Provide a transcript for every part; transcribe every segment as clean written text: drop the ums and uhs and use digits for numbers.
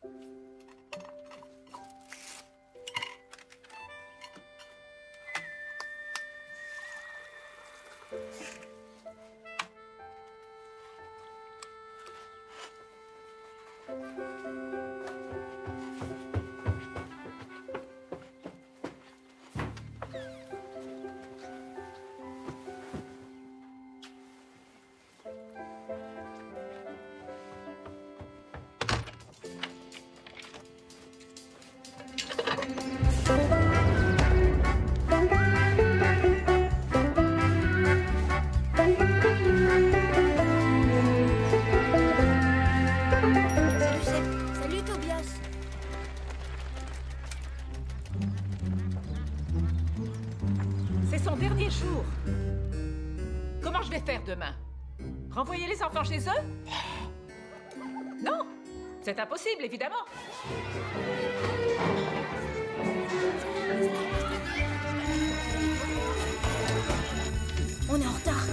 Demain. Renvoyer les enfants chez eux? Non, c'est impossible, évidemment. On est en retard.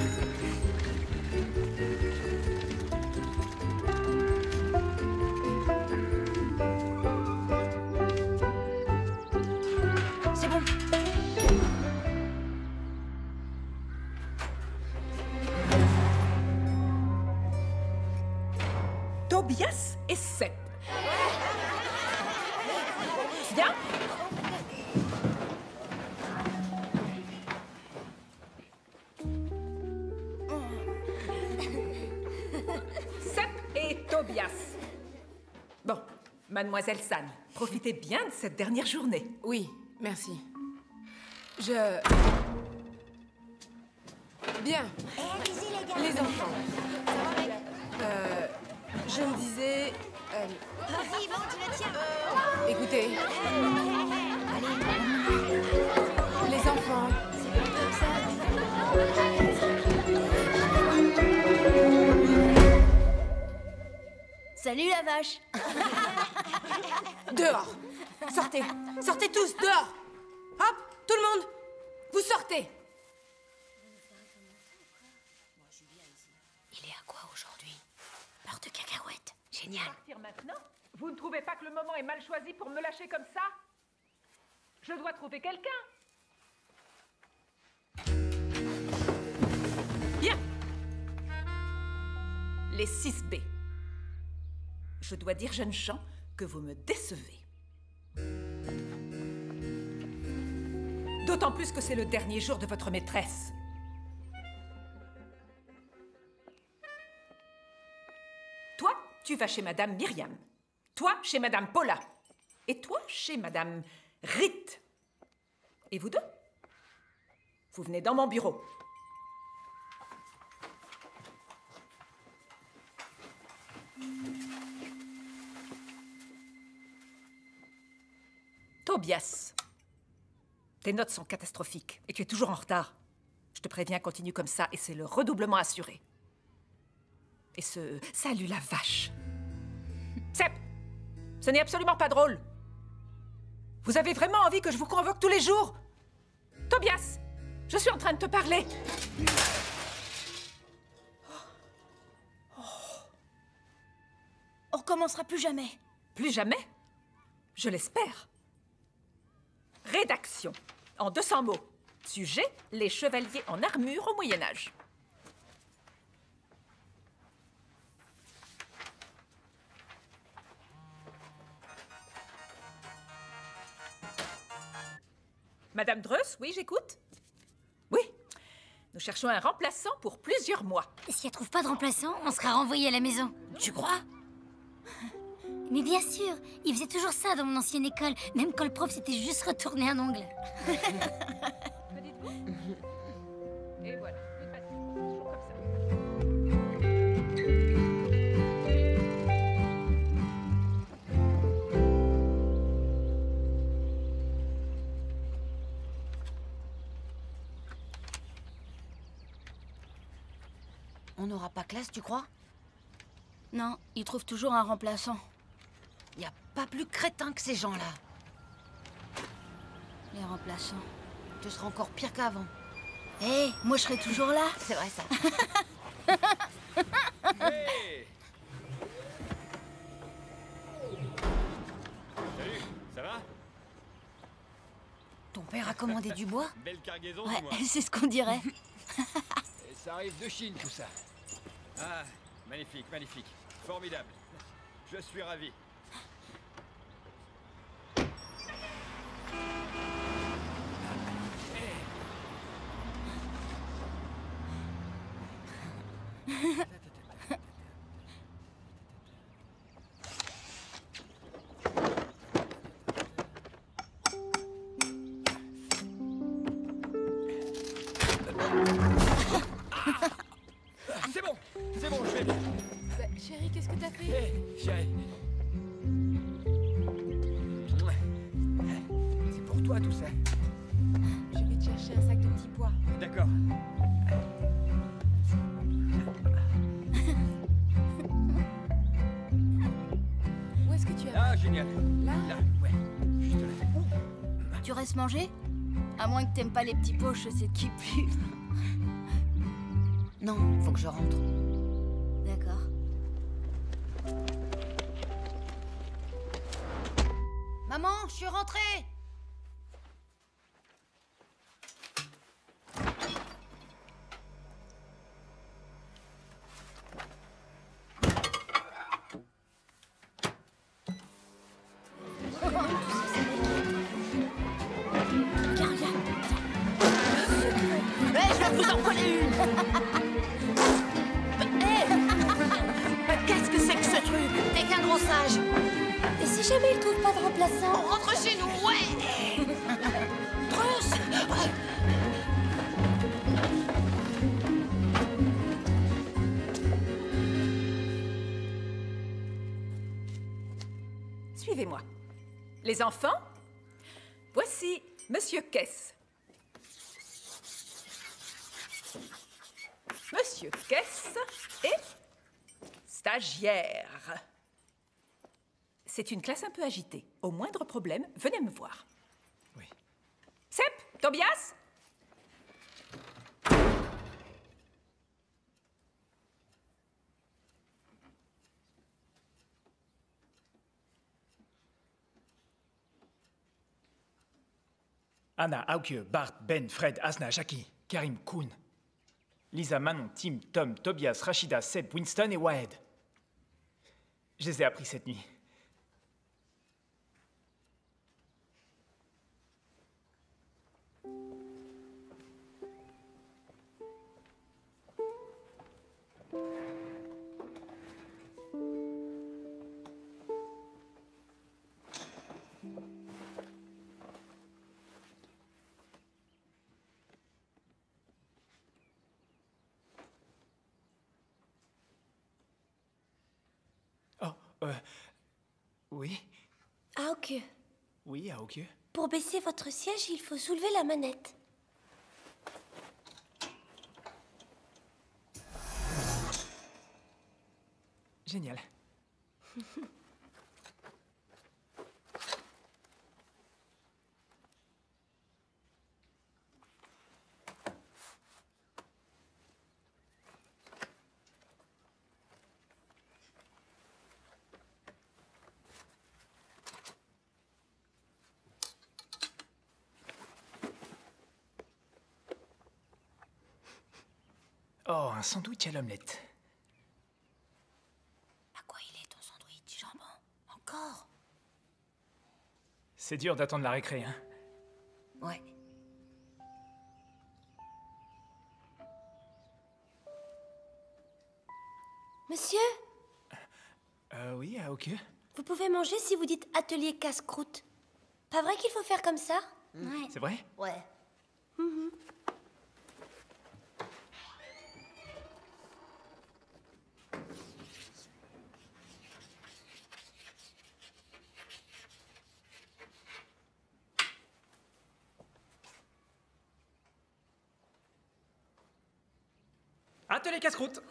C'est bon. Tobias et Seth. Viens. Seth et Tobias. Bon, mademoiselle San, profitez bien de cette dernière journée. Oui, merci. Bien. Les enfants. Je me disais... Vas-y, bon, tu le tiens. Écoutez. Les enfants. Salut la vache. Dehors. Sortez. Sortez tous, dehors. Hop, tout le monde. Vous sortez. Il est à quoi aujourd'hui? Beurre de cacahuète. Génial. Partir maintenant? Vous ne trouvez pas que le moment est mal choisi pour me lâcher comme ça? Je dois trouver quelqu'un. Bien. Les 6B. Je dois dire, jeunes gens, que vous me décevez. D'autant plus que c'est le dernier jour de votre maîtresse. Toi, tu vas chez Madame Myriam. Toi, chez Madame Paula. Et toi, chez Madame Rite. Et vous deux? Vous venez dans mon bureau. Tobias, tes notes sont catastrophiques et tu es toujours en retard. Je te préviens, continue comme ça et c'est le redoublement assuré. Et ce... Salut la vache. Sep, ce n'est absolument pas drôle. Vous avez vraiment envie que je vous convoque tous les jours? Tobias, je suis en train de te parler. On recommencera plus jamais. Plus jamais? Je l'espère. Rédaction, en 200 mots. Sujet, les chevaliers en armure au Moyen-Âge. Madame Dreuss, oui, j'écoute? Oui, nous cherchons un remplaçant pour plusieurs mois. Si elle trouve pas de remplaçant, on sera renvoyé à la maison. Tu crois? Mais bien sûr, il faisait toujours ça dans mon ancienne école, même quand le prof s'était juste retourné un ongle. Me dites-vous? Et voilà, plus de batterie. Toujours comme ça. On n'aura pas classe, tu crois? Non, il trouve toujours un remplaçant. Y a pas plus crétin que ces gens-là. Les remplaçants. Tu seras encore pire qu'avant. Hé, moi je serai toujours là. C'est vrai, ça. Hey. père a commandé du bois? Belle cargaison, Ouais, dis-moi. c'est ce qu'on dirait. Et ça arrive de Chine, tout ça. Ah, magnifique, magnifique. Formidable. Je suis ravi. C'est bon, je vais bien. Bah, chérie, qu'est-ce que t'as fait? Hé, chérie. C'est pour toi, tout ça. Je vais te chercher un sac de petits pois. D'accord. Où est-ce que tu as Ah, mal? génial. Là? Là, ouais. Juste là. Tu restes manger? À moins que t'aimes pas les petits pots, je sais de qui pue. Non, faut que je rentre. D'accord. Maman, je suis rentrée! Regarde, regarde. Mais je vais vous en coller une! Qu'est-ce que c'est que ce truc? T'es qu'un gros sage! Et si jamais il trouve pas de remplaçant? On rentre chez nous, ouais! Trousse! Suivez-moi. Les enfants, voici Monsieur Kess. Monsieur Kess est stagiaire. C'est une classe un peu agitée. Au moindre problème, venez me voir. Oui. Sep, Tobias? Anna, Auke, Bart, Ben, Fred, Asna, Jackie, Karim, Kuhn. Lisa, Manon, Tim, Tom, Tobias, Rachida, Seb, Winston et Wahed. Je les ai appris cette nuit. Oh, oui, Auke, oui, Auke. pour baisser votre siège, il faut soulever la manette. Génial. Oh, un sandwich à l'omelette. À quoi il est ton sandwich, jambon? Encore? C'est dur d'attendre la récré, hein. Ouais. Monsieur, Oui, Auke. vous pouvez manger si vous dites atelier casse-croûte. Pas vrai qu'il faut faire comme ça? Ouais. C'est vrai? Ouais. Atelier casse-croûte.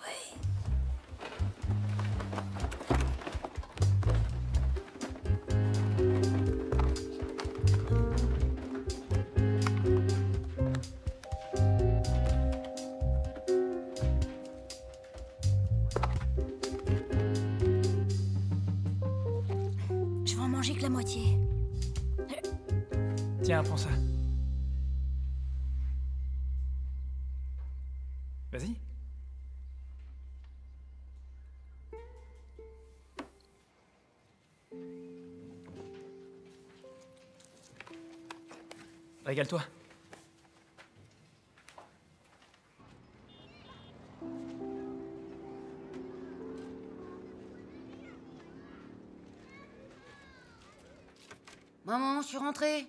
Je vais en manger que la moitié. Tiens, prends ça. Régale-toi. Maman, je suis rentrée.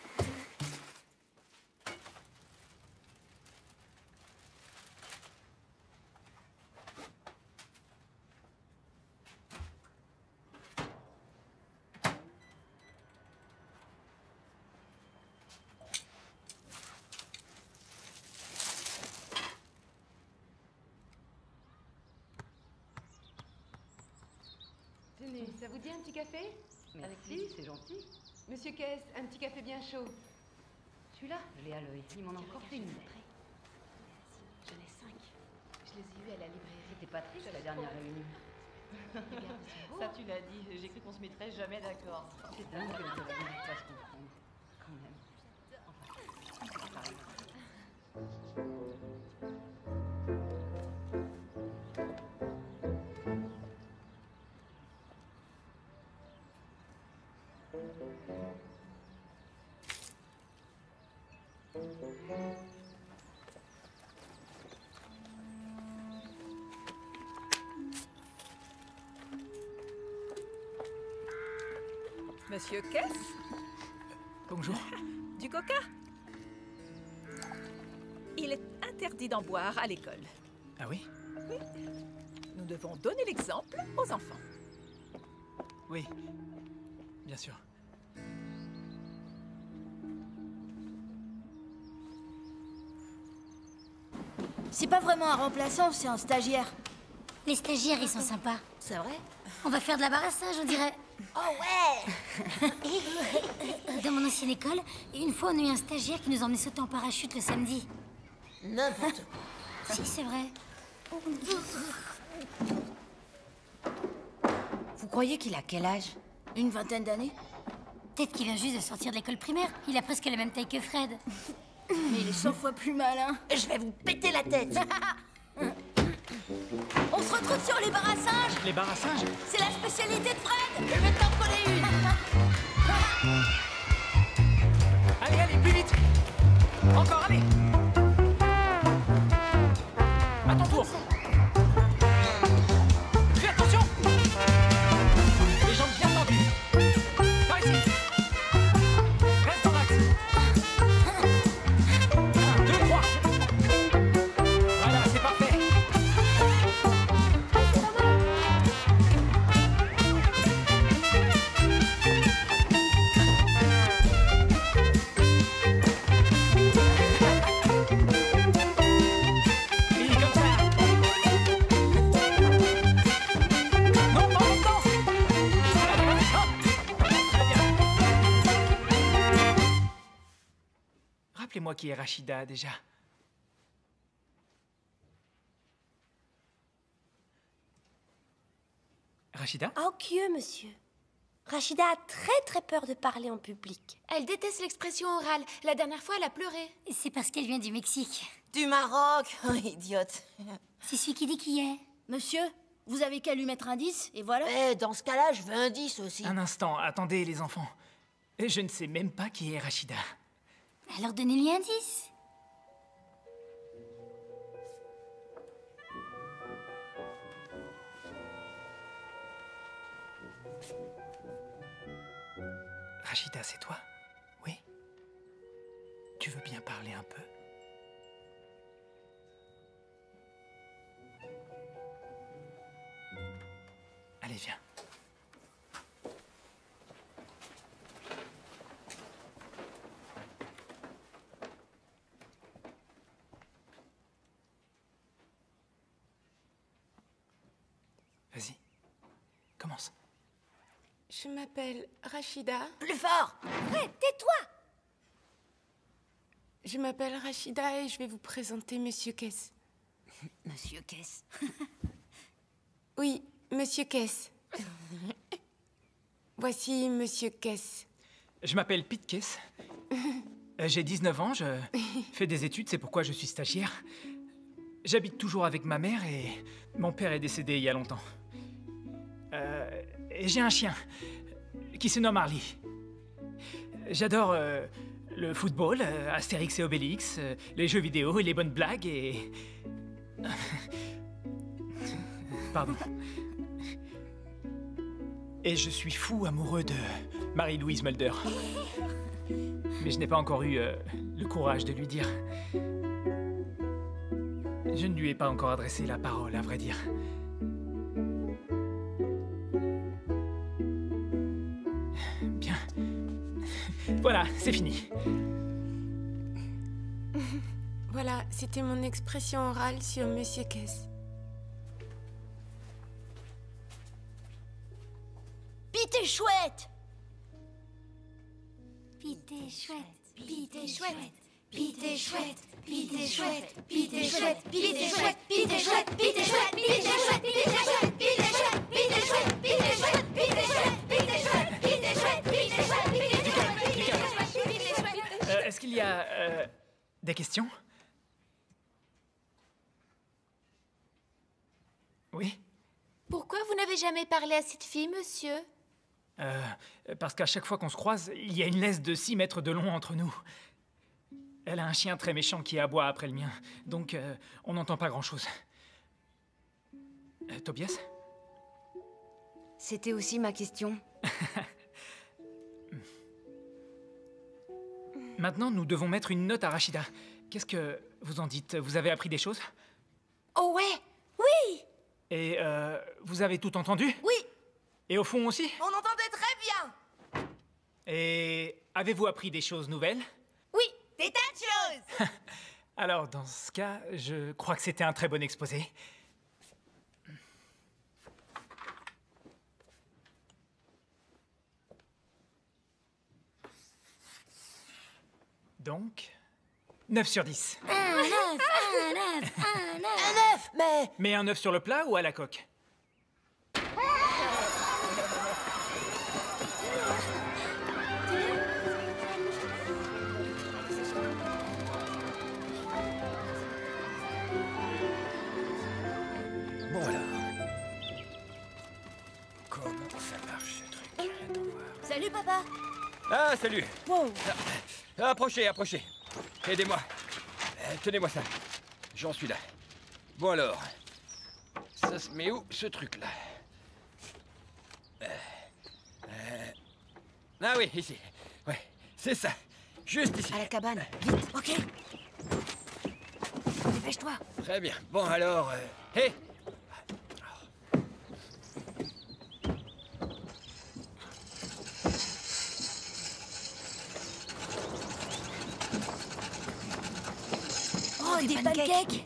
Tenez, ça vous dit un petit café? Merci, c'est gentil. Monsieur Kess, un petit café bien chaud. Celui-là, je l'ai à l'œil. Il m'en a encore fait une. J'en ai 5. Je les ai eus à la librairie. C'était Patrick à la dernière réunion. Ça, tu l'as dit. J'ai cru qu'on se mettrait jamais d'accord. C'est dingue que les Européens ne fassent comprendre. Quand même. Enfin, ça arrive. Monsieur Kess, Bonjour. du coca? Il est interdit d'en boire à l'école. Ah oui? Nous devons donner l'exemple aux enfants. Oui. Bien sûr. C'est pas vraiment un remplaçant, c'est un stagiaire. Les stagiaires, ils sont sympas. C'est vrai? On va faire de l'embarrassage, on dirait. Oh ouais! Dans mon ancienne école, une fois, on a eu un stagiaire qui nous emmenait sauter en parachute le samedi. N'importe quoi. Si, c'est vrai. Vous croyez qu'il a quel âge? Une vingtaine d'années? Peut-être qu'il vient juste de sortir de l'école primaire. Il a presque la même taille que Fred. Mais il est 100 fois plus malin. Je vais vous péter la tête. On se retrouve sur les barassages. Les barassages? C'est la spécialité de Fred. Je vais t'en coller une. Allez, allez, plus vite! Encore, allez! À ton tour! Fais attention! Les jambes bien tendues! Par ici! Reste en axe! 1, 2, 3! Voilà, c'est parfait! Et comme ça! Non, non, non! Allez, allez, hop! Très bien. Rappelez-moi qui est Rachida, déjà. Rachida? Enquieux, monsieur. Rachida a très peur de parler en public. Elle déteste l'expression orale. La dernière fois, elle a pleuré. C'est parce qu'elle vient du Mexique. Du Maroc. Oh, idiote. C'est celui qui dit qui est. Monsieur, vous avez qu'à lui mettre un 10, et voilà. Dans ce cas-là, je veux un 10 aussi. Un instant, attendez, les enfants. Je ne sais même pas qui est Rachida. Alors donnez-lui un 10. Rachida, c'est toi? Oui? Tu veux bien parler un peu? Allez, viens. Vas-y. Commence. Je m'appelle Rachida. Plus fort. Fred, tais-toi. Je m'appelle Rachida et je vais vous présenter Monsieur Kess. Monsieur Kess. Oui, Monsieur Kess. Voici Monsieur Kess. Je m'appelle Pete Kess. J'ai 19 ans, je fais des études, c'est pourquoi je suis stagiaire. J'habite toujours avec ma mère et mon père est décédé il y a longtemps. Et j'ai un chien qui se nomme Harley. J'adore Le football, Astérix et Obélix, les jeux vidéo et les bonnes blagues et... Pardon. Et je suis fou amoureux de Marie-Louise Mulder. Mais je n'ai pas encore eu le courage de lui dire. Je ne lui ai pas encore adressé la parole, à vrai dire. Bien. Voilà, c'est fini. Voilà, c'était mon expression orale sur Monsieur Kess. Pete est chouette. Pete est chouette, Pete est chouette. Pete est chouette. Pete est chouette. Pete est chouette. Pete est chouette. Pete est chouette. Pete est chouette. Pete est chouette. Pete est chouette. Pete est chouette. Pete est chouette. Pete est chouette. Pete est chouette. Pete est chouette. Pete est chouette. Pete est chouette. Pete est chouette. Est-ce qu'il y a des questions? Oui? Pourquoi vous n'avez jamais parlé à cette fille, monsieur? Parce qu'à chaque fois qu'on se croise, il y a une laisse de 6 mètres de long entre nous. Elle a un chien très méchant qui aboie après le mien, donc on n'entend pas grand-chose. Tobias? C'était aussi ma question. Maintenant, nous devons mettre une note à Rachida. Qu'est-ce que vous en dites? Vous avez appris des choses? Oh ouais. Oui. Et vous avez tout entendu? Oui. Et au fond aussi? On entendait très bien. Et avez-vous appris des choses nouvelles? Oui, des tas de choses. Alors, dans ce cas, je crois que c'était un très bon exposé. Donc, 9 sur 10. Un 9, un 9, un 9. Un œuf, mais... Mais un œuf sur le plat ou à la coque? Bon alors. Comment ça marche ce truc? Attends voir. Salut, papa. Ah, salut. Wow. Approchez, approchez. Aidez-moi. Tenez-moi ça. J'en suis là. Bon alors. Ça se met où, ce truc-là? Ah oui, ici. Ouais, c'est ça. Juste ici. À la cabane, vite. Ok. Dépêche-toi. Très bien. Bon alors... Hé! Oh, des pancakes.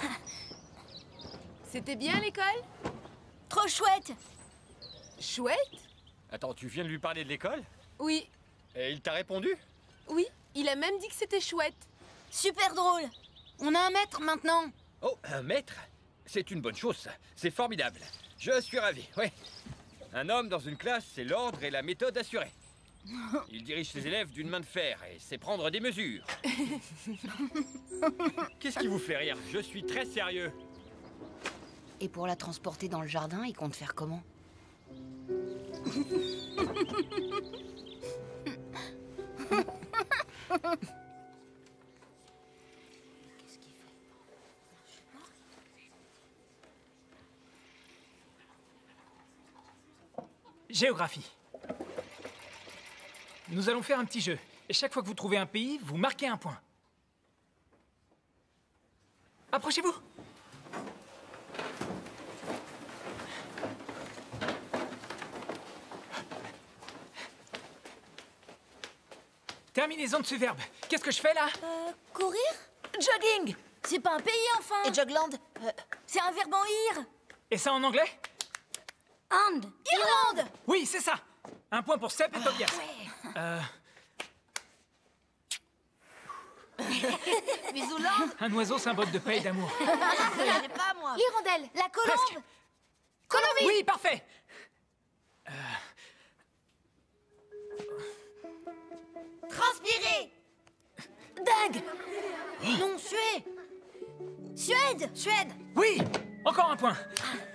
C'était bien l'école? Trop chouette. Chouette? Attends, tu viens de lui parler de l'école? Oui. Et il t'a répondu? Oui, il a même dit que c'était chouette. Super drôle. On a un maître maintenant. Oh, un maître? C'est une bonne chose, ça. C'est formidable. Je suis ravi, oui. Un homme dans une classe, c'est l'ordre et la méthode assurée. Il dirige ses élèves d'une main de fer et sait prendre des mesures. Qu'est-ce qui vous fait rire? Je suis très sérieux. Et pour la transporter dans le jardin, il compte faire comment? Géographie. Nous allons faire un petit jeu. Et chaque fois que vous trouvez un pays, vous marquez un point. Approchez-vous. Terminaison de ce verbe. Qu'est-ce que je fais là? Courir? Jogging. C'est pas un pays, enfin. Et Jogland? C'est un verbe en ir. Et ça en anglais? And. Irlande. Oui, c'est ça. Un point pour Seb et Tobias. Bisouland. Un oiseau symbole de paix et d'amour. Je connais pas, moi. L'hirondelle. La colombe. Presque. Oui, parfait. Transpirer. Dingue. Non, Suède. Suède. Suède. Oui, encore un point.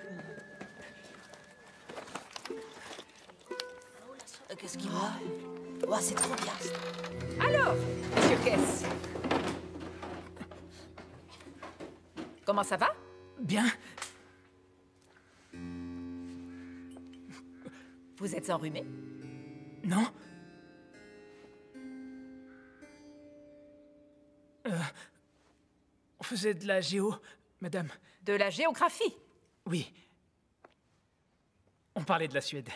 Qu'est-ce qu'il a? Oh, c'est trop bien. Alors, monsieur Kess. Comment ça va? Bien. Vous êtes enrhumé? Non. On faisait de la géo, madame. De la géographie? Oui. On parlait de la Suède.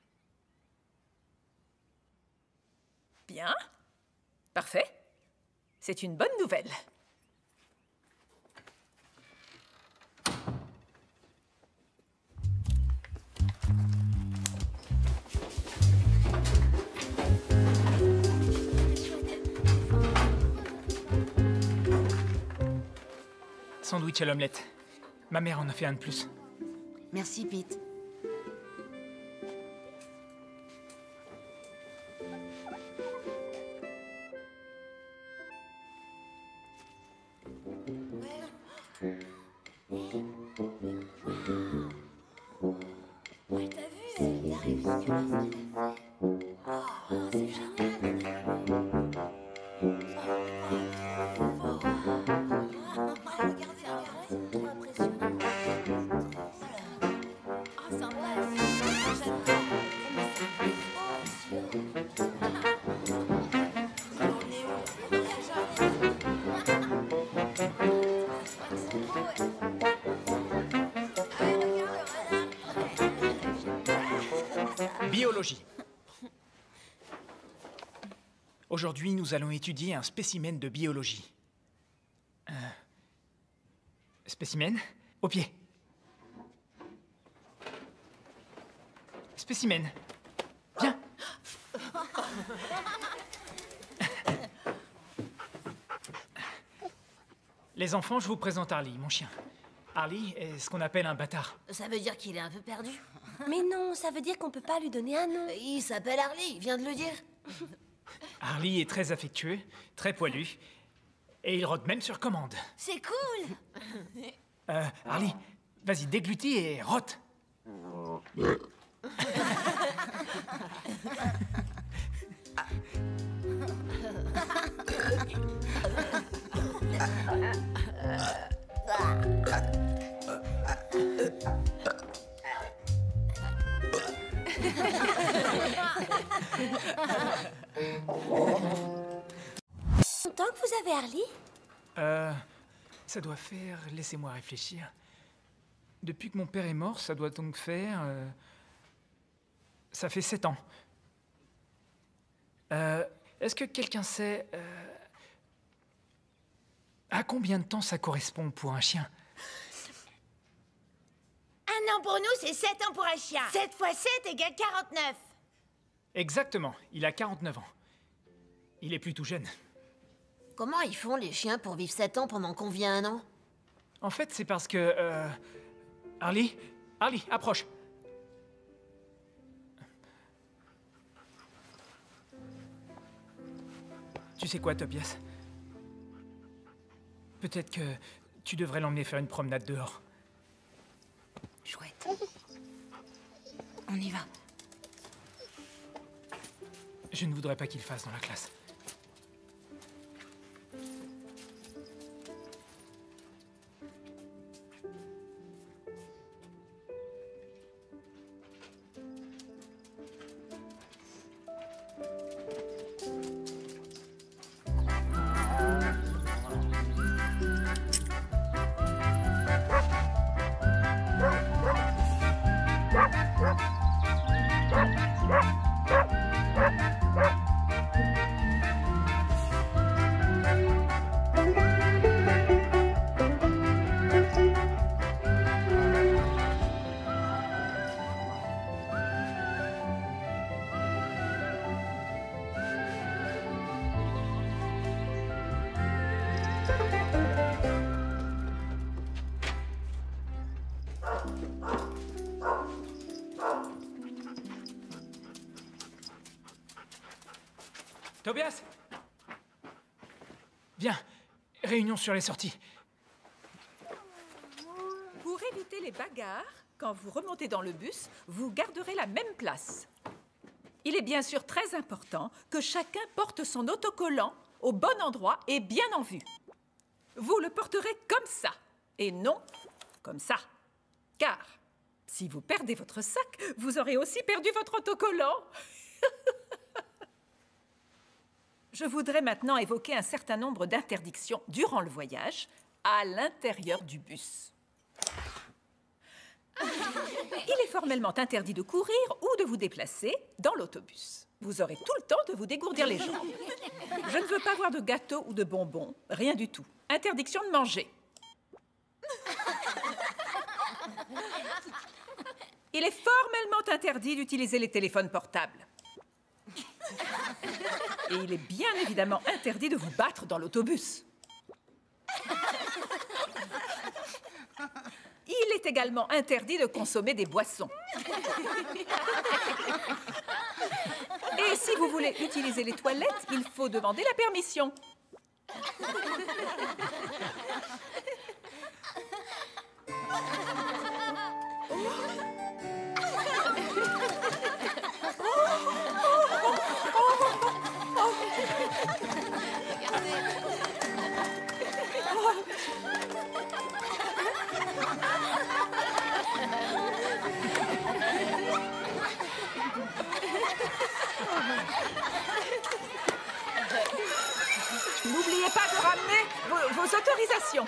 Bien. Parfait. C'est une bonne nouvelle. Sandwich à l'omelette. Ma mère en a fait un de plus. Merci, Pete. Ouais, t'as vu, il arrive ce que c'est génial. Regardez, c'est trop impressionnant. Ah, sympa, j'adore. Mais c'est Biologie. Aujourd'hui, nous allons étudier un spécimen de biologie. Spécimen, au pied. Spécimen. Viens. Les enfants, je vous présente Harley, mon chien. Harley est ce qu'on appelle un bâtard. Ça veut dire qu'il est un peu perdu. Mais non, ça veut dire qu'on peut pas lui donner un nom. Il s'appelle Harley, il vient de le dire. Harley est très affectueux, très poilu, et il rôde même sur commande. C'est cool. Harley, vas-y, déglutis et rote. Longtemps que vous avez Harley? Ça doit faire... Laissez-moi réfléchir. Depuis que mon père est mort, ça doit donc faire... Ça fait 7 ans. Est-ce que quelqu'un sait... à combien de temps ça correspond pour un chien? Un an pour nous, c'est 7 ans pour un chien. 7 fois 7 égale 49. Exactement, il a 49 ans. Il est plutôt jeune. Comment ils font, les chiens, pour vivre 7 ans pendant qu'on vit 1 an? En fait, c'est parce que... Harley, approche. Tu sais quoi, Tobias? Peut-être que tu devrais l'emmener faire une promenade dehors. Chouette. On y va. Je ne voudrais pas qu'il fasse dans la classe. Tobias! Viens, réunion sur les sorties. Pour éviter les bagarres, quand vous remontez dans le bus, vous garderez la même place. Il est bien sûr très important que chacun porte son autocollant au bon endroit et bien en vue. Vous le porterez comme ça, et non comme ça. Car si vous perdez votre sac, vous aurez aussi perdu votre autocollant. Je voudrais maintenant évoquer un certain nombre d'interdictions durant le voyage à l'intérieur du bus. Il est formellement interdit de courir ou de vous déplacer dans l'autobus. Vous aurez tout le temps de vous dégourdir les jambes. Je ne veux pas voir de gâteaux ou de bonbons, rien du tout. Interdiction de manger. Il est formellement interdit d'utiliser les téléphones portables. Et il est bien évidemment interdit de vous battre dans l'autobus. Il est également interdit de consommer des boissons. Et si vous voulez utiliser les toilettes, il faut demander la permission. N'oubliez pas de ramener vos autorisations.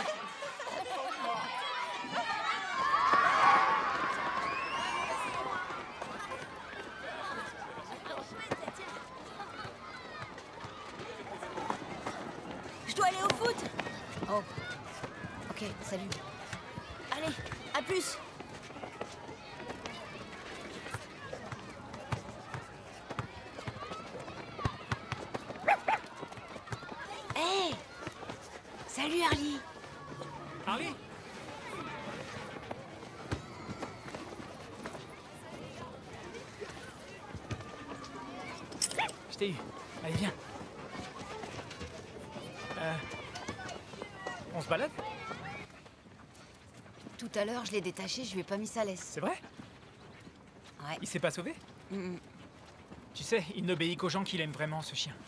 Je dois aller au foot. Oh. Ok, salut. Allez, à plus. Hey! Salut, Harley. Harley? Je t'ai eu. Allez, viens. On se balade? Tout à l'heure, je l'ai détaché, je lui ai pas mis sa laisse. C'est vrai? Ouais. Il s'est pas sauvé? Mm. Tu sais, il n'obéit qu'aux gens qu'il aime vraiment, ce chien.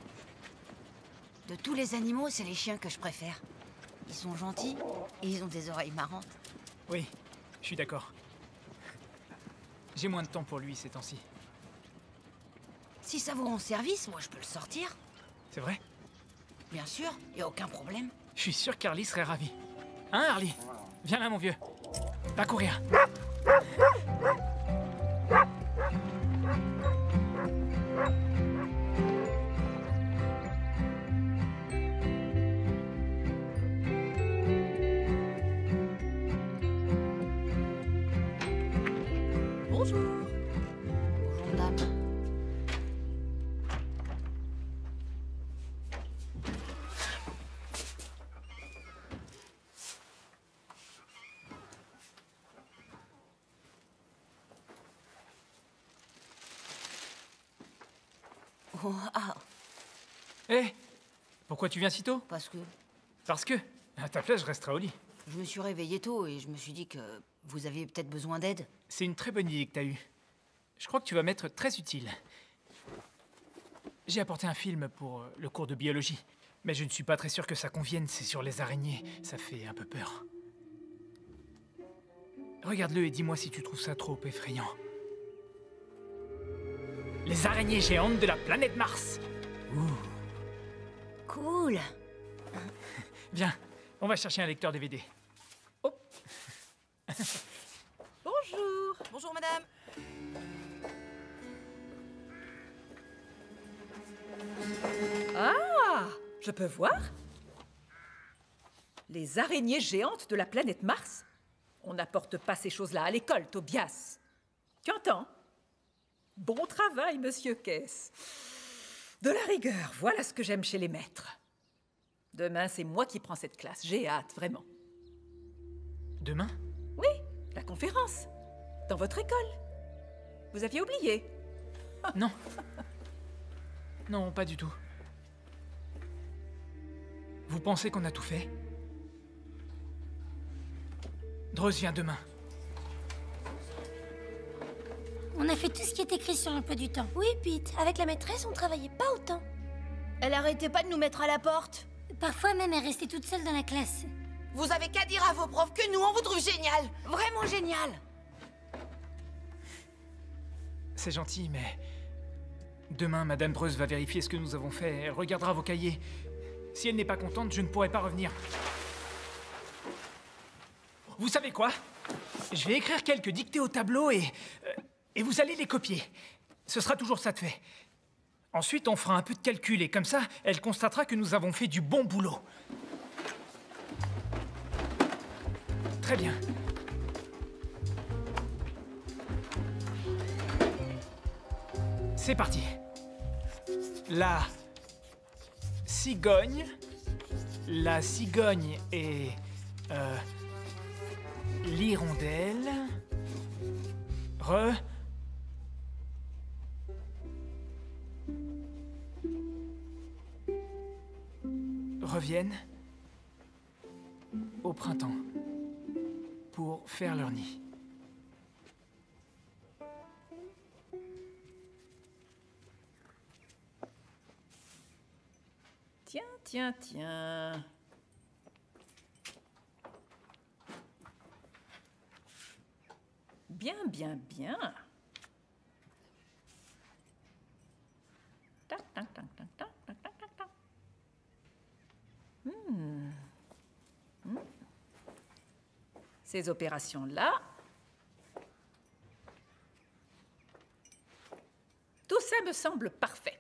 De tous les animaux, c'est les chiens que je préfère. Ils sont gentils et ils ont des oreilles marrantes. Oui, je suis d'accord. J'ai moins de temps pour lui ces temps-ci. Si ça vous rend service, moi je peux le sortir. C'est vrai? Bien sûr, y a aucun problème. Je suis sûr qu'Harley serait ravi. Hein, Harley? Viens là, mon vieux. Va courir. Bonjour. Bonjour, madame. Oh, ah, Hé! Pourquoi tu viens si tôt? parce que Parce que, à ta place, je resterai au lit. je me suis réveillée tôt et je me suis dit que vous aviez peut-être besoin d'aide. C'est une très bonne idée que t'as eue. Je crois que tu vas m'être très utile. J'ai apporté un film pour le cours de biologie. Mais je ne suis pas très sûr que ça convienne, c'est sur les araignées. Ça fait un peu peur. Regarde-le et dis-moi si tu trouves ça trop effrayant. Les araignées géantes de la planète Mars. Ouh. Cool. Viens, on va chercher un lecteur DVD. Oh. Bonjour. Bonjour, madame. Ah, je peux voir? Les araignées géantes de la planète Mars? On n'apporte pas ces choses-là à l'école, Tobias. Tu entends? Bon travail, monsieur Kess. De la rigueur, voilà ce que j'aime chez les maîtres. Demain, c'est moi qui prends cette classe. J'ai hâte, vraiment. Demain? Oui, la conférence. Dans votre école. Vous aviez oublié. Non. Non, pas du tout. Vous pensez qu'on a tout fait? Dreux vient demain. On a fait tout ce qui est écrit sur l'emploi du temps. Oui, Pete, avec la maîtresse, on travaillait pas autant. Elle arrêtait pas de nous mettre à la porte. Parfois même, elle restait toute seule dans la classe. Vous avez qu'à dire à vos profs que nous, on vous trouve génial. Vraiment génial. C'est gentil, mais... Demain, Madame Breuse va vérifier ce que nous avons fait. Elle regardera vos cahiers. Si elle n'est pas contente, je ne pourrai pas revenir. Vous savez quoi? Je vais écrire quelques dictées au tableau et vous allez les copier. Ce sera toujours ça de fait. Ensuite, on fera un peu de calcul et comme ça, elle constatera que nous avons fait du bon boulot. Très bien. C'est parti. La cigogne. La cigogne est... l'hirondelle. Reviennent au printemps pour faire leur nid. Tiens, tiens, tiens. Bien, bien, bien. Tac, tac, tac, tac, tac, tac, tac, tac, tac. Ces opérations-là, tout ça me semble parfait.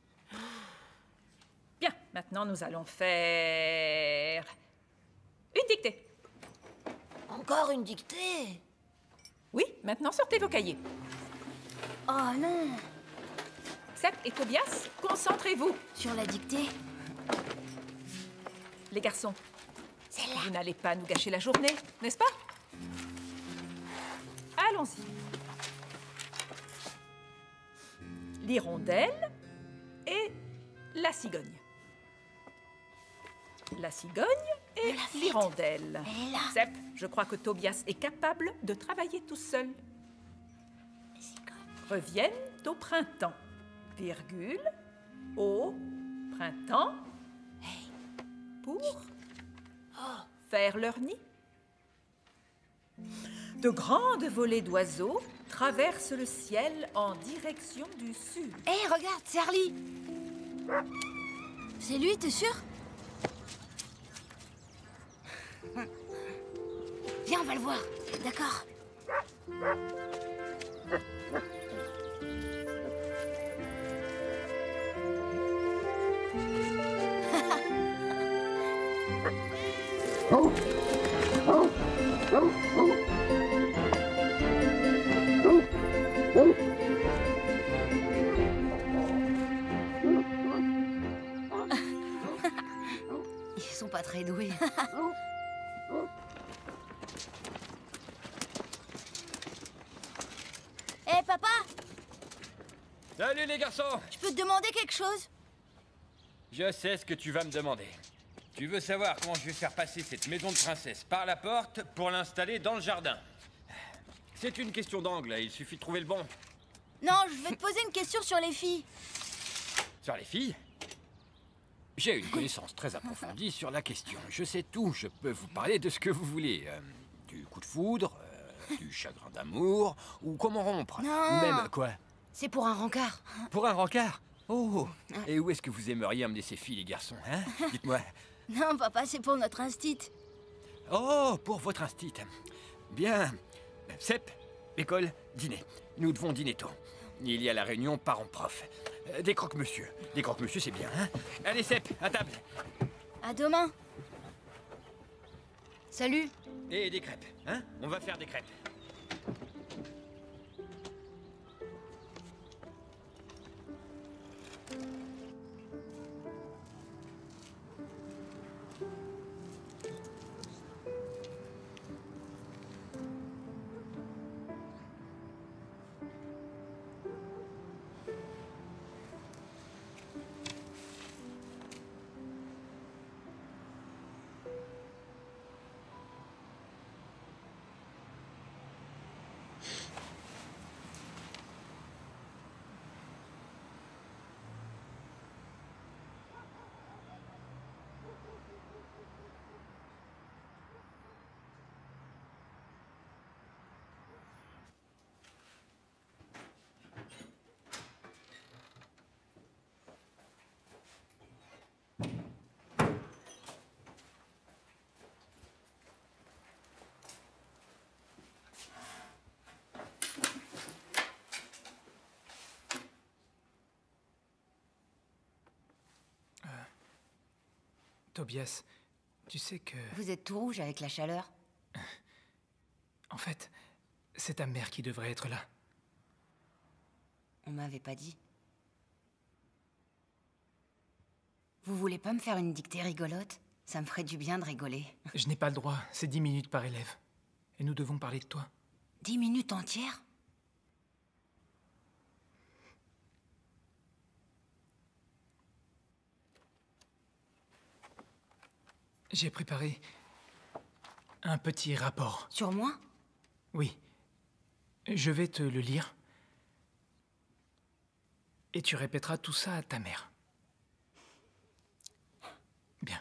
Bien, maintenant nous allons faire une dictée. Encore une dictée? Oui, maintenant sortez vos cahiers. Oh non! Seth et Tobias, concentrez-vous. Sur la dictée? Les garçons, vous n'allez pas nous gâcher la journée, n'est-ce pas? Allons-y. L'hirondelle et la cigogne. La cigogne et l'hirondelle. Elle est là. Seth, je crois que Tobias est capable de travailler tout seul. Reviennent au printemps. Virgule, au printemps, pour faire leur nid. De grandes volées d'oiseaux traversent le ciel en direction du sud. Hé, regarde, c'est Harley. C'est lui, t'es sûr? Viens, on va le voir. D'accord. Ils sont pas très doués. Hé, papa, Salut les garçons! je peux te demander quelque chose? Je sais ce que tu vas me demander. Tu veux savoir comment je vais faire passer cette maison de princesse par la porte pour l'installer dans le jardin. C'est une question d'angle, il suffit de trouver le bon. Non, je vais te poser une question sur les filles. Sur les filles? J'ai une connaissance très approfondie sur la question. Je sais tout, je peux vous parler de ce que vous voulez. Du coup de foudre, du chagrin d'amour, ou comment rompre. Non. Ou même quoi? C'est pour un rencard. Pour un rencard? Oh! Et où est-ce que vous aimeriez emmener ces filles, les garçons, hein? Dites-moi. Non, papa, c'est pour notre instit. Oh, pour votre instit. Bien. Cep, école, dîner. Nous devons dîner tôt. Il y a la réunion parents-prof. Des croque-monsieur. Des croque-monsieur, c'est bien, hein? Allez, Cep, à table. À demain. Salut. Et des crêpes, hein? On va faire des crêpes. Tobias, tu sais que... Vous êtes tout rouge avec la chaleur. En fait, c'est ta mère qui devrait être là. On m'avait pas dit. Vous voulez pas me faire une dictée rigolote? Ça me ferait du bien de rigoler. Je n'ai pas le droit, c'est 10 minutes par élève. Et nous devons parler de toi. 10 minutes entières? J'ai préparé un petit rapport. Sur moi? Oui. Je vais te le lire. Et tu répéteras tout ça à ta mère. Bien.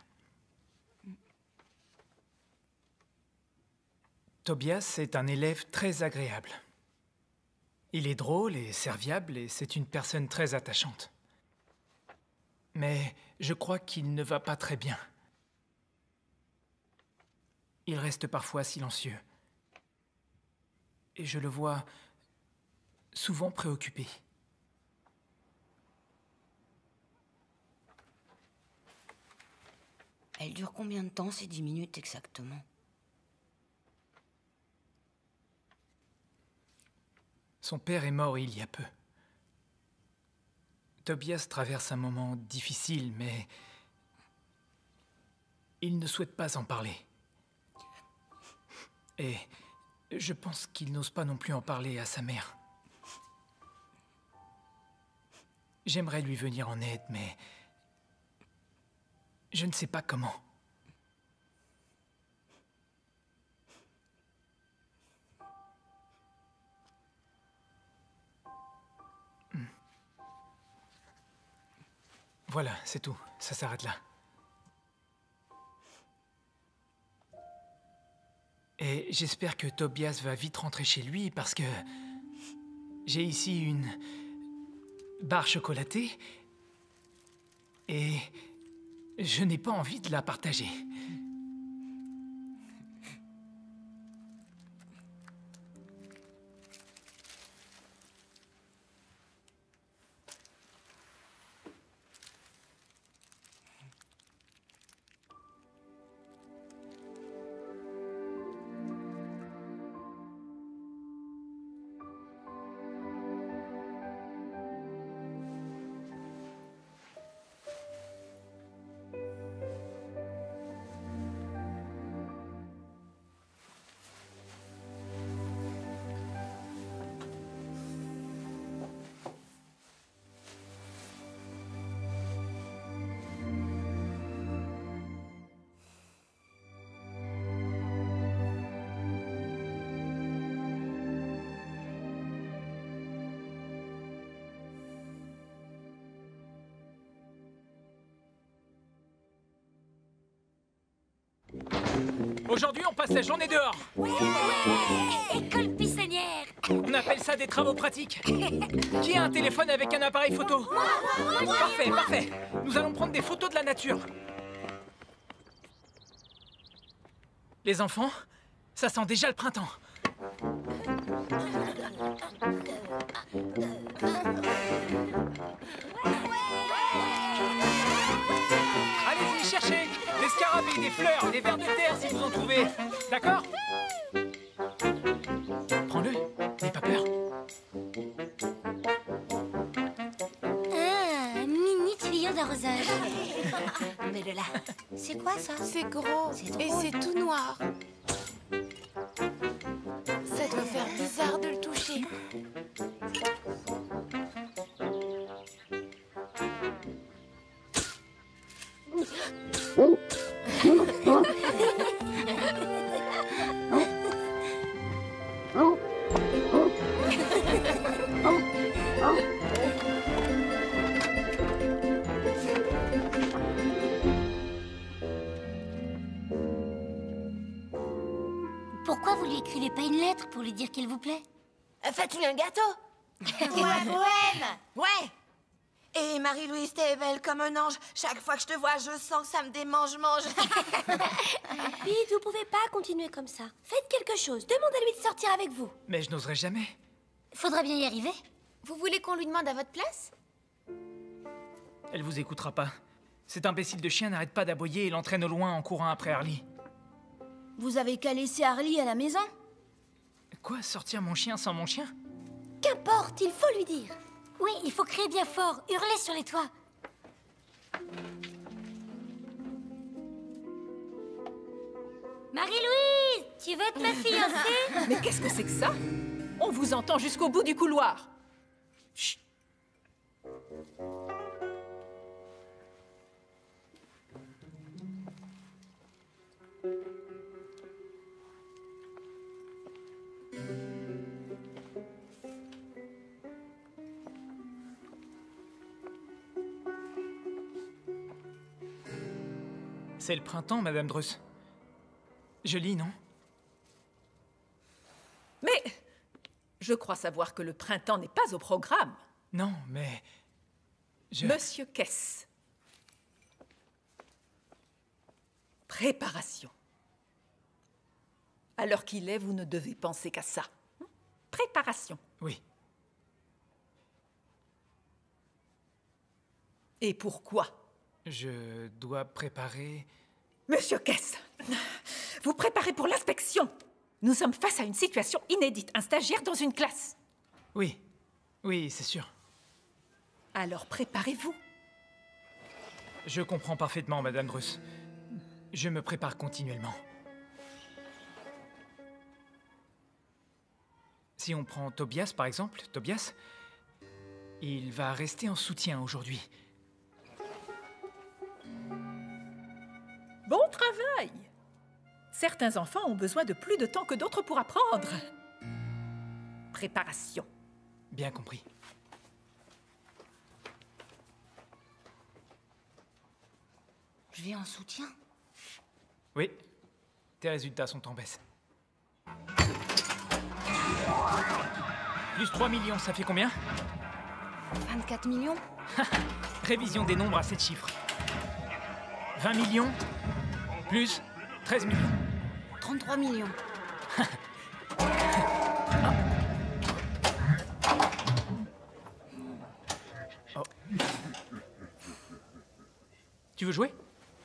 Tobias est un élève très agréable. Il est drôle et serviable et c'est une personne très attachante. Mais je crois qu'il ne va pas très bien. Il reste parfois silencieux. Et je le vois souvent préoccupé. Elle dure combien de temps, ces 10 minutes exactement? Son père est mort il y a peu. Tobias traverse un moment difficile, mais il ne souhaite pas en parler. Et je pense qu'il n'ose pas non plus en parler à sa mère. J'aimerais lui venir en aide, mais je ne sais pas comment. Voilà, c'est tout. Ça s'arrête là. Et j'espère que Tobias va vite rentrer chez lui parce que j'ai ici une barre chocolatée et je n'ai pas envie de la partager. Aujourd'hui, on passe la journée dehors. Ouais, école pissonnière. On appelle ça des travaux pratiques. Qui a un téléphone avec un appareil photo? Parfait, parfait. Nous allons prendre des photos de la nature. Les enfants, ça sent déjà le printemps. Allez-y, cherchez des scarabées, des fleurs, des vers de terre si vous en trouvez. D'accord? Prends-le, n'aie pas peur. Un mini tuyau d'arrosage. Mets-le là. C'est quoi ça? C'est gros et c'est tout noir. Ça doit faire bizarre de le toucher. Pourquoi vous lui écrivez pas une lettre pour lui dire qu'il vous plaît? Faites-lui un gâteau. Ouais. Et Marie-Louise, t'es belle comme un ange. Chaque fois que je te vois, je sens que ça me démange-mange. Pete, vous pouvez pas continuer comme ça. Faites quelque chose. Demandez-lui de sortir avec vous. Mais je n'oserais jamais. Faudra bien y arriver. Vous voulez qu'on lui demande à votre place? Elle vous écoutera pas. Cet imbécile de chien n'arrête pas d'aboyer et l'entraîne au loin en courant après Harley. Vous avez qu'à laisser Harley à la maison? Quoi, sortir mon chien sans mon chien? Qu'importe, il faut lui dire. Oui, il faut crier bien fort, hurler sur les toits. Marie-Louise, tu veux être ma fiancée? Mais qu'est-ce que c'est que ça? On vous entend jusqu'au bout du couloir. Chut. C'est le printemps, Madame Druss. Joli, non? Mais je crois savoir que le printemps n'est pas au programme. Non, mais... Monsieur Kess. Préparation. À l'heure qu'il est, vous ne devez penser qu'à ça. Préparation. Oui. Et pourquoi? Je dois préparer... Monsieur Kess, vous préparez pour l'inspection. Nous sommes face à une situation inédite, un stagiaire dans une classe. Oui, oui, c'est sûr. Alors préparez-vous. Je comprends parfaitement, Madame Druss. Je me prépare continuellement. Si on prend Tobias, par exemple, Tobias, il va rester en soutien aujourd'hui. Bon travail! Certains enfants ont besoin de plus de temps que d'autres pour apprendre. Préparation. Bien compris. Je vais en soutien. Oui, tes résultats sont en baisse. Plus 3 millions, ça fait combien? 24 millions. Révision des nombres à 7 chiffres. 20 millions, plus 13 millions. 33 millions. Oh. Tu veux jouer?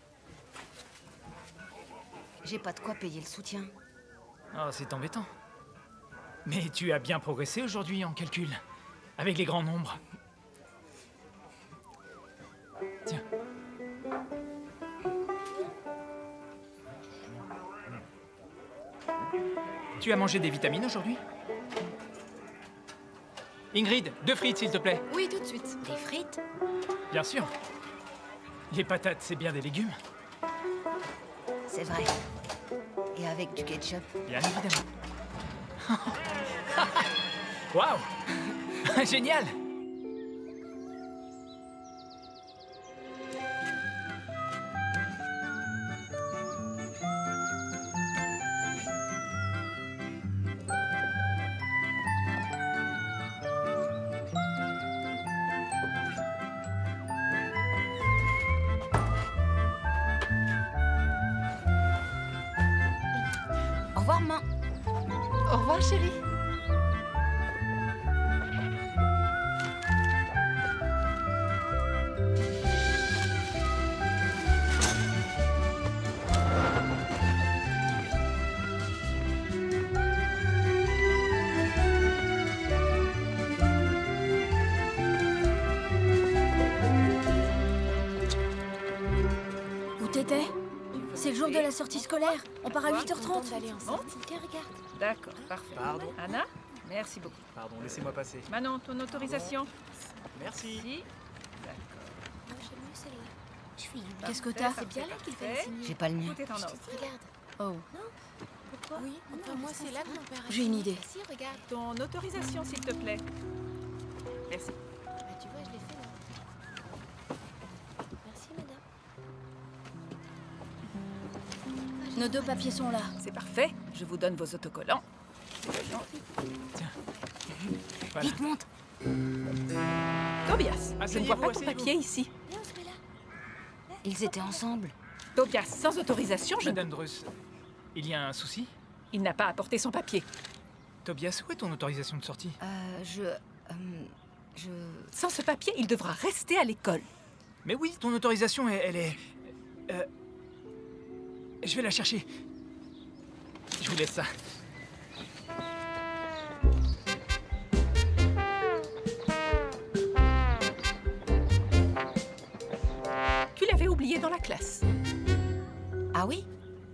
J'ai pas de quoi payer le soutien. Oh, c'est embêtant. Mais tu as bien progressé aujourd'hui en calcul, avec les grands nombres. Tiens. Tu as mangé des vitamines aujourd'hui? Ingrid, 2 frites, s'il te plaît. Oui, tout de suite. Des frites? Bien sûr. Les patates, c'est bien des légumes. C'est vrai. Et avec du ketchup. Bien évidemment. Waouh! Génial! Au revoir, maman. Au revoir, chérie. Où t'étais? C'est le jour de la sortie scolaire. On part à 8h30. Bon. Tiens, regarde. D'accord, parfait. Pardon. Anna, merci beaucoup. Pardon, laissez-moi passer. Manon, ton autorisation? Merci. Si. Qu'est-ce que t'as? C'est bien là qu'il fait. J'ai pas le mien. Tout est en ordre. Regarde. Oh. Pourquoi? Oui, enfin moi c'est là que mon père a... J'ai une idée. Si, regarde. Ton autorisation, s'il te plaît. Merci. Bah, tu vois, je l'ai fait là. Merci, madame. Nos 2 papiers sont là. C'est parfait. Je vous donne vos autocollants. Tiens. Voilà. Vite, monte. Tobias, je ne vois pas ton asseyez-vous. papier ici. Ils étaient ensemble. Tobias, sans autorisation, Madame Druss, il y a un souci? Il n'a pas apporté son papier. Tobias, où est ton autorisation de sortie? Je... Sans ce papier, il devra rester à l'école. Mais oui, ton autorisation, elle est... je vais la chercher. Je vous laisse ça. Tu l'avais oublié dans la classe. Ah oui?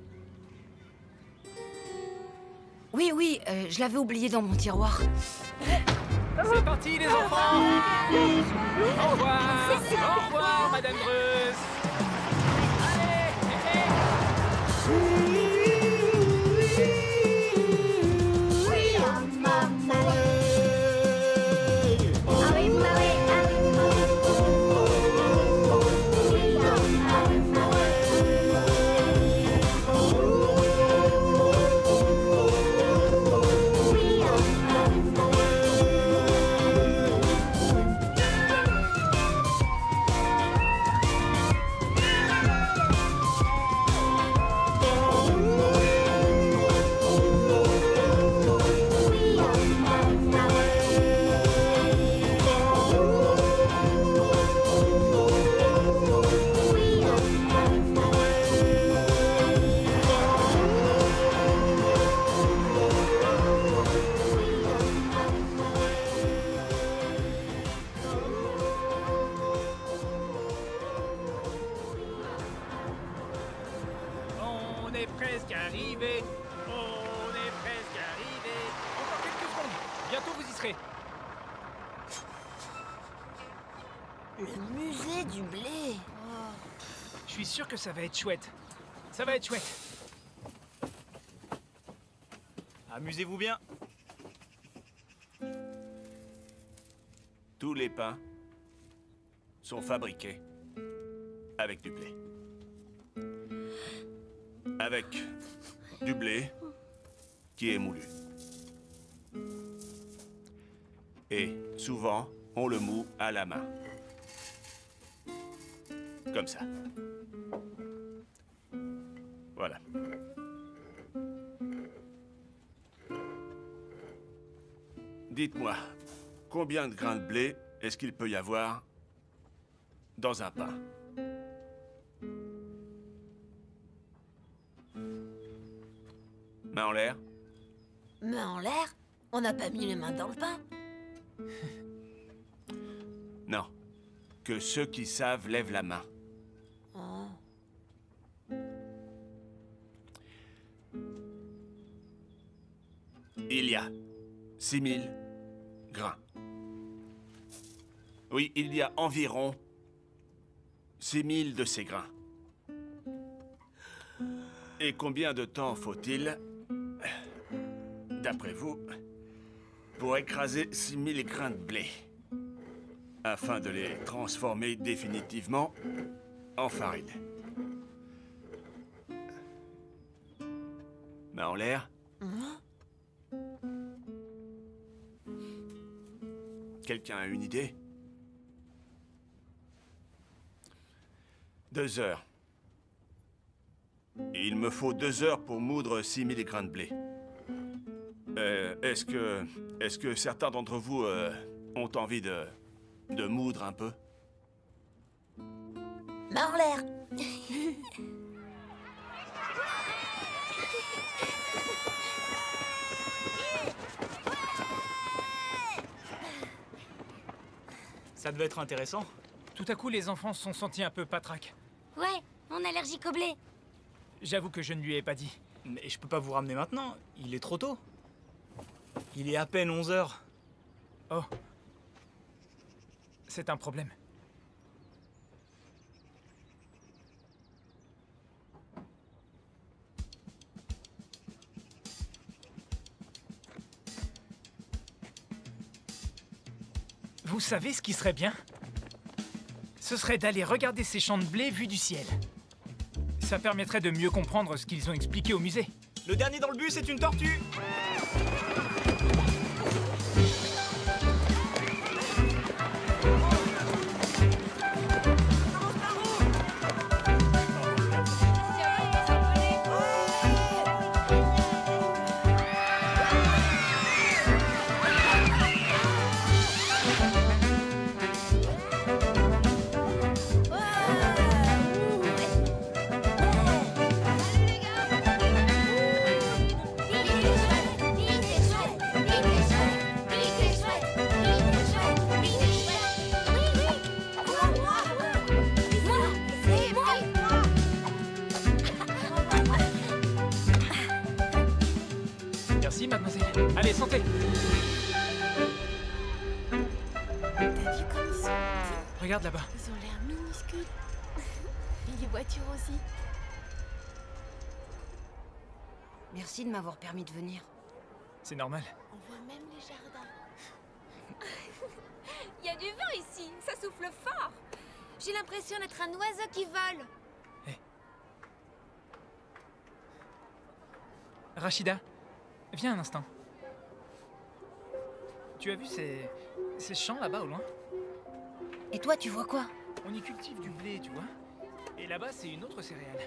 Oui, je l'avais oublié dans mon tiroir. C'est parti, les enfants! Au revoir, Madame Greuze! On est presque arrivé. On est presque arrivé. Encore quelques secondes. Bientôt vous y serez. Le musée du blé. Je suis sûr que ça va être chouette. Ça va être chouette. Amusez-vous bien. Tous les pains sont fabriqués avec du blé. Avec du blé qui est moulu. Et souvent, on le moud à la main. Comme ça. Voilà. Dites-moi, combien de grains de blé est-ce qu'il peut y avoir dans un pain? Main en l'air? Main en l'air? On n'a pas mis les mains dans le pain. Non. Que ceux qui savent lèvent la main. Oh. Il y a 6000 grains. Oui, il y a environ 6000 de ces grains. Et combien de temps faut-il, d'après vous, pour écraser 6000 grains de blé, afin de les transformer définitivement en farine? Main en l'air. Quelqu'un a une idée? 2 heures. Il me faut 2 heures pour moudre 6000 grains de blé. Est-ce que certains d'entre vous ont envie de moudre un peu? Main en l'air. Ça devait être intéressant. Tout à coup, les enfants se sont sentis un peu patraques. Ouais, on est allergique au blé. J'avoue que je ne lui ai pas dit. Mais je peux pas vous ramener maintenant. Il est trop tôt. Il est à peine 11 heures. Oh. C'est un problème. Vous savez ce qui serait bien? Ce serait d'aller regarder ces champs de blé vus du ciel. Ça permettrait de mieux comprendre ce qu'ils ont expliqué au musée. Le dernier dans le bus est une tortue. Ouais. Allez, santé. T'as vu comme ils sont petits? Regarde là-bas. Ils ont l'air minuscules. Et les voitures aussi. Merci de m'avoir permis de venir. C'est normal. On voit même les jardins. Il y a du vent ici, ça souffle fort. J'ai l'impression d'être un oiseau qui vole. Rachida, viens un instant. Tu as vu ces champs là-bas au loin? Et toi, tu vois quoi? On y cultive du blé, tu vois. Et là-bas, c'est une autre céréale.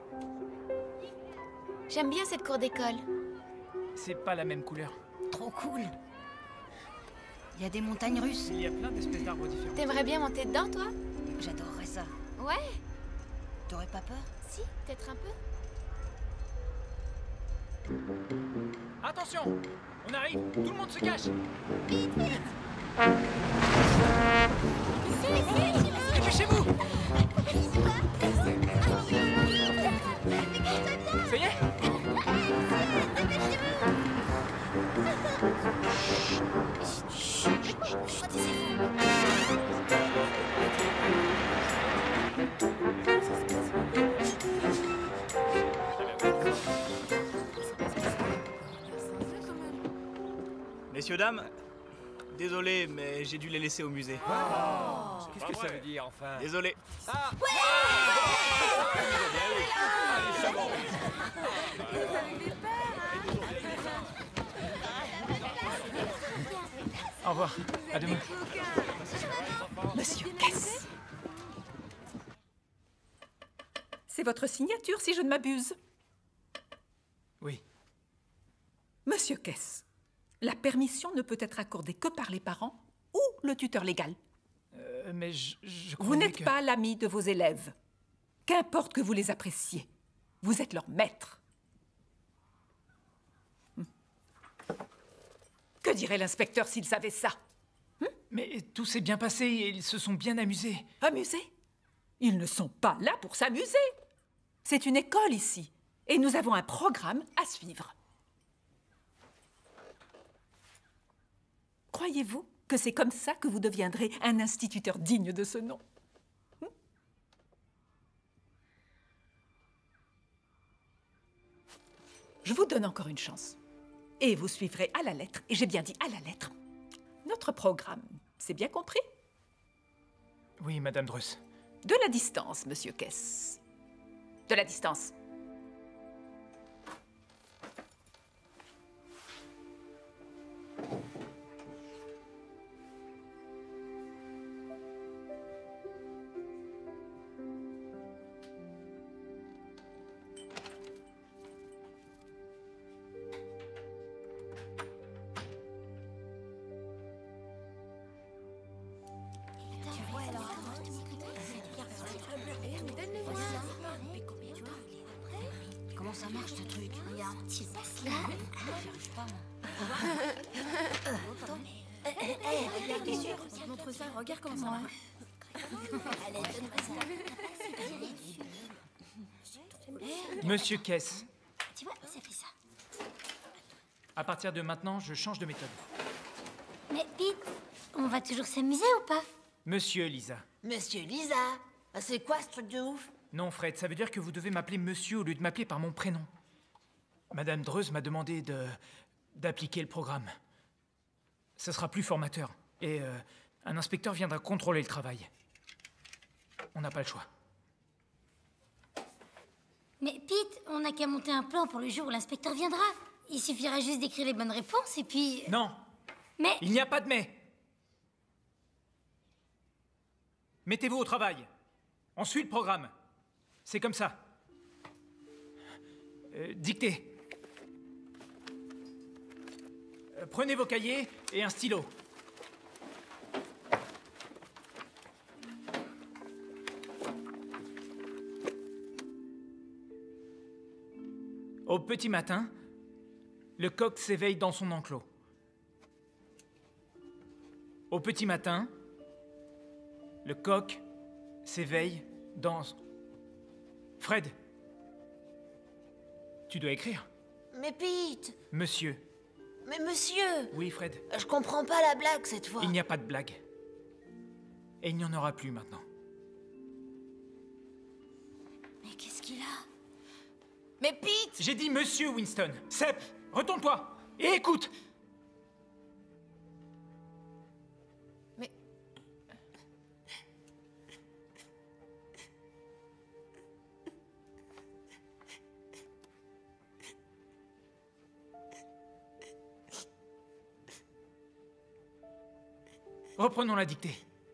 J'aime bien cette cour d'école. C'est pas la même couleur. Trop cool. Il y a des montagnes russes. Il y a plein d'espèces d'arbres différents. T'aimerais bien monter dedans, toi? J'adorerais ça. Ouais. T'aurais pas peur? Si, peut-être un peu. Attention! On arrive! Tout le monde se cache! Dépêchez-vous! Ça y est? Messieurs, dames, désolé, mais j'ai dû les laisser au musée. Qu'est-ce que ça veut dire, enfin? Désolé. Ah! Au revoir. À demain. Monsieur Kess. C'est votre signature, si je ne m'abuse. Oui. Monsieur Kess, la permission ne peut être accordée que par les parents ou le tuteur légal. Mais je Vous croyais n'êtes que... pas l'ami de vos élèves. Qu'importe que vous les appréciez, vous êtes leur maître. Que dirait l'inspecteur s'il savait ça? Mais tout s'est bien passé et ils se sont bien amusés. Amusés? Ils ne sont pas là pour s'amuser. C'est une école ici, et nous avons un programme à suivre. Croyez-vous que c'est comme ça que vous deviendrez un instituteur digne de ce nom? Je vous donne encore une chance. Et vous suivrez à la lettre, et j'ai bien dit à la lettre, notre programme. C'est bien compris? Oui, Madame Druss. De la distance, Monsieur Kess. De la distance. Comment ça marche ce truc? Regarde, tu passes là. J'y arrive pas, moi. Regarde, t'es sûr? Montre ça, regarde comment ça marche. Allez, donne-moi ça. Monsieur Kess, Tu vois, ça fait ça. à partir de maintenant, je change de méthode. Mais Pete, on va toujours s'amuser ou pas? Monsieur Lisa. Monsieur Lisa, c'est quoi ce truc de ouf? Non, Fred, ça veut dire que vous devez m'appeler monsieur au lieu de m'appeler par mon prénom. Madame Dreuse m'a demandé d'appliquer le programme. Ce sera plus formateur. Et un inspecteur viendra contrôler le travail. On n'a pas le choix. Mais Pete, on n'a qu'à monter un plan pour le jour où l'inspecteur viendra. Il suffira juste d'écrire les bonnes réponses et puis... Non! Mais... Il n'y a pas de mais! Mettez-vous au travail. On suit le programme. C'est comme ça. Dictez. Prenez vos cahiers et un stylo. Au petit matin, le coq s'éveille dans son enclos. Au petit matin, le coq s'éveille dans... Fred, tu dois écrire. Mais Pete! Monsieur. Mais monsieur, Oui, Fred. je comprends pas la blague cette fois. Il n'y a pas de blague. Et il n'y en aura plus maintenant. Mais qu'est-ce qu'il a? Mais Pete! J'ai dit monsieur Winston. Sepp, retourne-toi et écoute. Mais... Reprenons la dictée.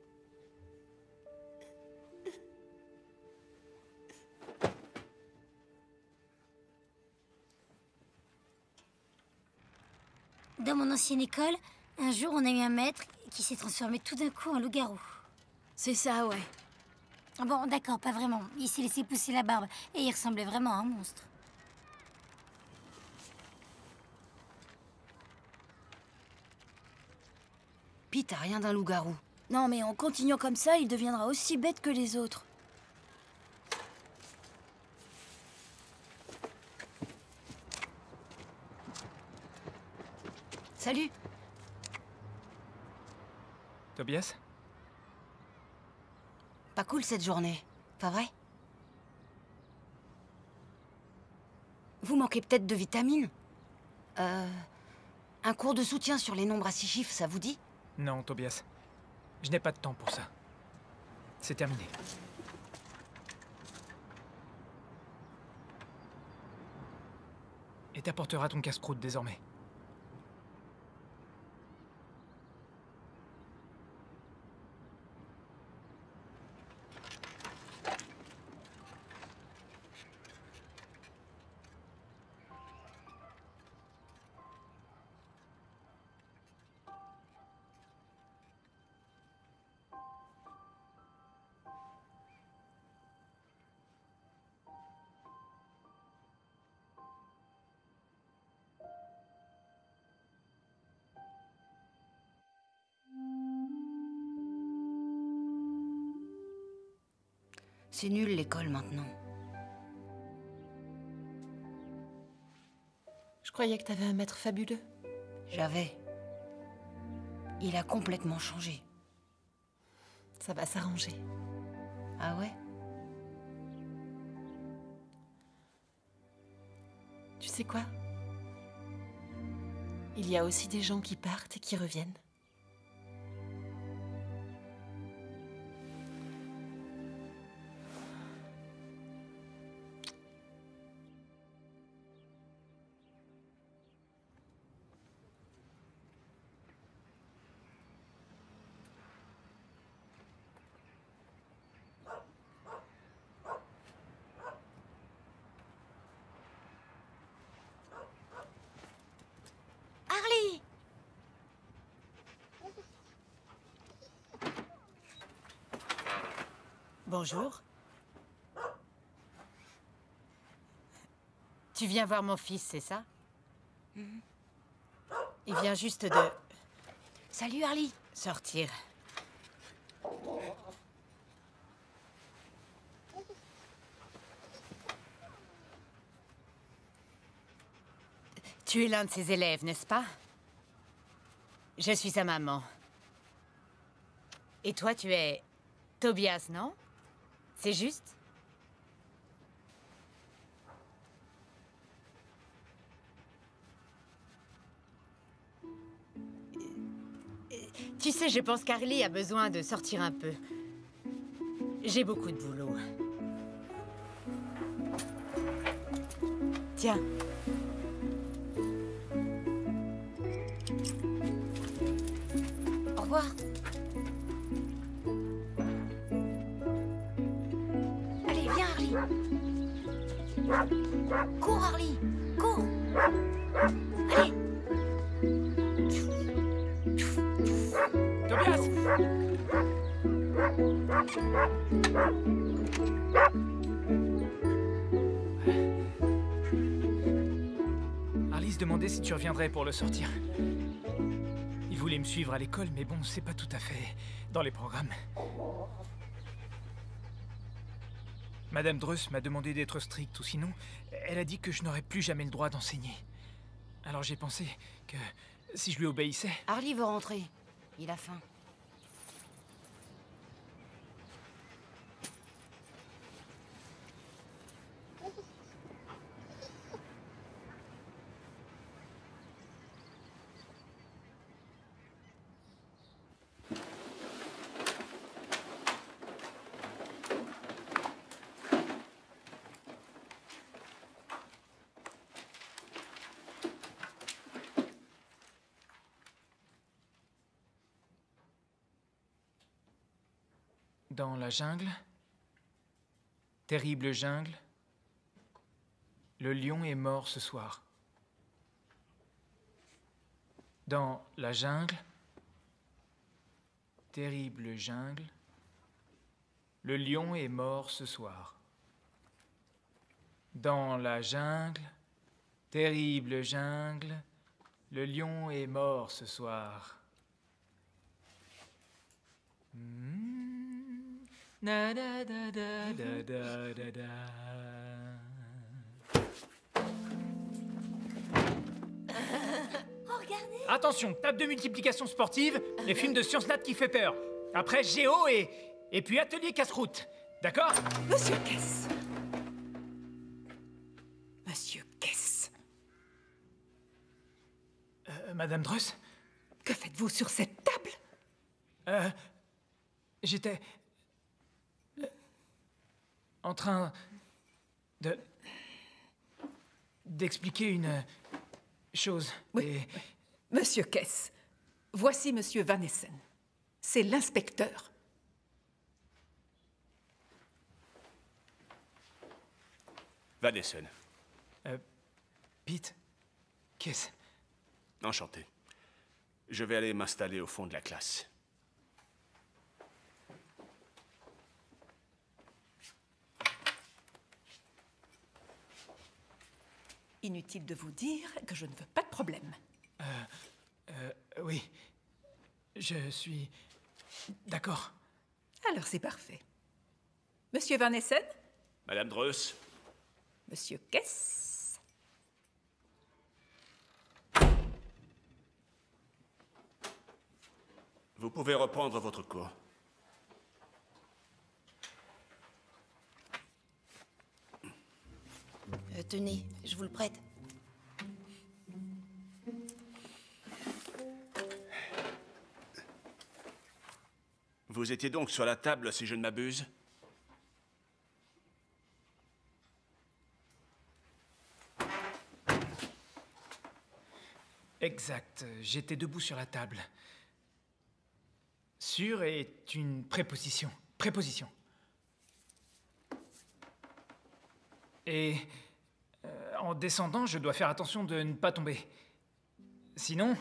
Dans mon ancienne école, un jour, on a eu un maître qui s'est transformé tout d'un coup en loup-garou. C'est ça, ouais. Bon, d'accord, pas vraiment. Il s'est laissé pousser la barbe et il ressemblait vraiment à un monstre. Pete a rien d'un loup-garou. Non, mais en continuant comme ça, il deviendra aussi bête que les autres. Salut. Tobias? Pas cool cette journée, pas vrai? Vous manquez peut-être de vitamines? Un cours de soutien sur les nombres à 6 chiffres, ça vous dit? Non, Tobias. Je n'ai pas de temps pour ça. C'est terminé. Et t'apporteras ton casse-croûte désormais. C'est nul l'école maintenant. Je croyais que t'avais un maître fabuleux. J'avais. Il a complètement changé. Ça va s'arranger. Ah ouais? Tu sais quoi? Il y a aussi des gens qui partent et qui reviennent. Harley! Bonjour. Tu viens voir mon fils, c'est ça? Il vient juste de... Salut Harley. Sortir. Tu es l'un de ses élèves, n'est-ce pas? Je suis sa maman. Et toi, tu es Tobias, non? C'est juste? Tu sais, je pense qu'Harley a besoin de sortir un peu. J'ai beaucoup de boulot. Tiens. Au revoir. Allez, viens Harley. Cours Harley, cours. Allez. Tobias! Harley se demandait si tu reviendrais pour le sortir. Il voulait me suivre à l'école, mais bon, c'est pas tout à fait dans les programmes. Madame Dreuss m'a demandé d'être stricte, ou sinon, elle a dit que je n'aurais plus jamais le droit d'enseigner. Alors j'ai pensé que si je lui obéissais... Harley veut rentrer. Il a faim. Dans la jungle, terrible jungle, le lion est mort ce soir. Dans la jungle, terrible jungle, le lion est mort ce soir. Dans la jungle, terrible jungle, le lion est mort ce soir. Na da da da da da da da. Oh, regardez! Attention, table de multiplication sportive, les films de sciences nat qui fait peur. Après géo et puis atelier casse-croûte. D'accord? Monsieur Kess. Monsieur Kess. Madame Druss? Que faites-vous sur cette table? J'étais... en train d'expliquer une chose. Oui. Et... Monsieur Kess, voici Monsieur Van Essen. C'est l'inspecteur. Van Essen. Pete, Kess. Enchanté. Je vais aller m'installer au fond de la classe. Inutile de vous dire que je ne veux pas de problème. Oui. Je suis... d'accord. Alors c'est parfait. Monsieur Van Essen? Madame Druss? Monsieur Kess? Vous pouvez reprendre votre cours. Tenez, je vous le prête. Vous étiez donc sur la table, si je ne m'abuse? Exact. J'étais debout sur la table. Sur est une préposition. Préposition. Et en descendant, je dois faire attention de ne pas tomber. Sinon,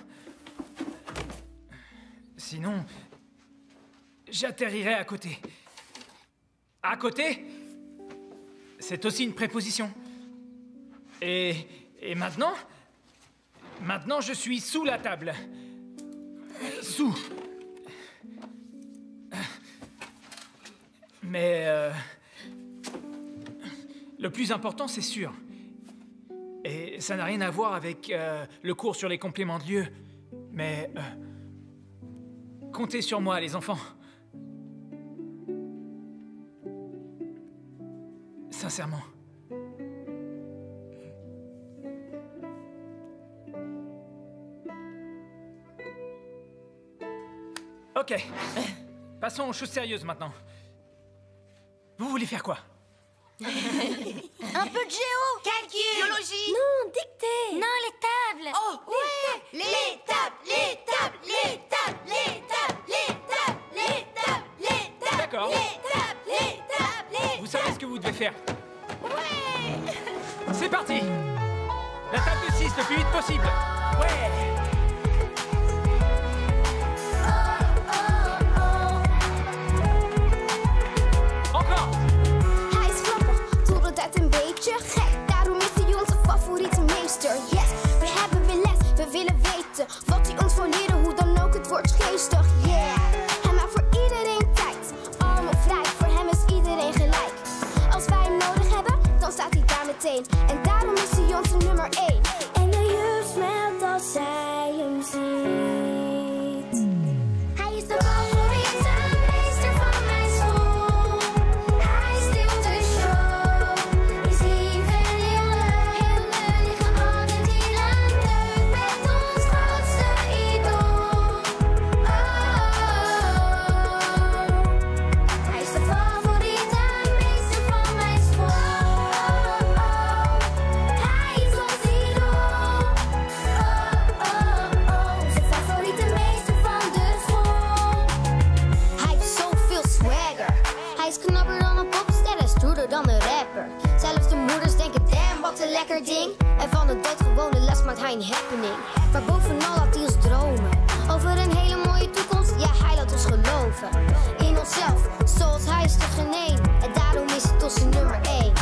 j'atterrirai à côté. À côté, c'est aussi une préposition. Et maintenant, je suis sous la table. Sous. Mais le plus important, c'est sûr. Et ça n'a rien à voir avec le cours sur les compléments de lieu. Mais comptez sur moi, les enfants. Sincèrement. Ok. Passons aux choses sérieuses maintenant. Vous voulez faire quoi? Un peu de géo! Calcul! Biologie! Non, dictée! Non, les tables! Oh, ouais! Les tables! Les tables! Les tables! Les tables! Les tables! Les tables! Les tables! D'accord. Les tables! Les tables! Les... Vous savez ce que vous devez faire. Ouais! C'est parti! La table de 6 le plus vite possible. Ouais! Encore! Hij is grappig, totdat het een beetje gek. Daarom is hij onze favoriete meester. Yes, we hebben weer les, we willen weten wat hij ons wil leren, hoe dan ook, het wordt geestig. Yeah, hij maakt voor iedereen tijd, allemaal vrij, voor hem is iedereen gelijk. Als wij hem nodig hebben, dan staat hij daar meteen. En daarom is hij onze nummer 1. En de juf smellt lekker ding. En van de doodgewone les maakt hij een happening. Maar bovenal laat hij ons dromen. Over een hele mooie toekomst, ja hij laat ons geloven. In onszelf, zoals hij is er geen één. En daarom is het onze nummer 1.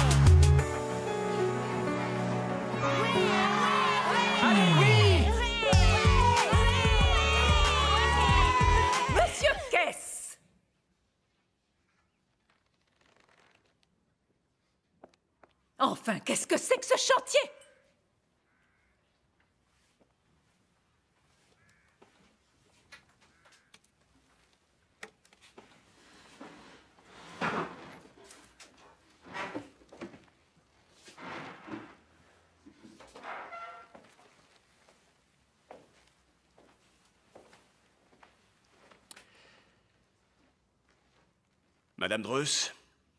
Monsieur Kess! Enfin, qu'est-ce que c'est que ce chantier? Madame Dreuss,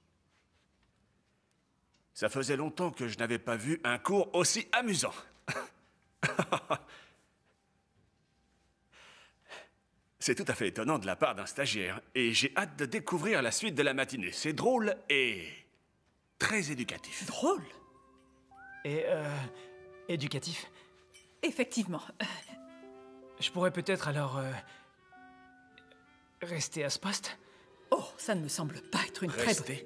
ça faisait longtemps que je n'avais pas vu un cours aussi amusant. C'est tout à fait étonnant de la part d'un stagiaire, et j'ai hâte de découvrir la suite de la matinée. C'est drôle et très éducatif. Drôle? Et, éducatif? Effectivement. Je pourrais peut-être alors... rester à ce poste? Oh, ça ne me semble pas être une très bonne...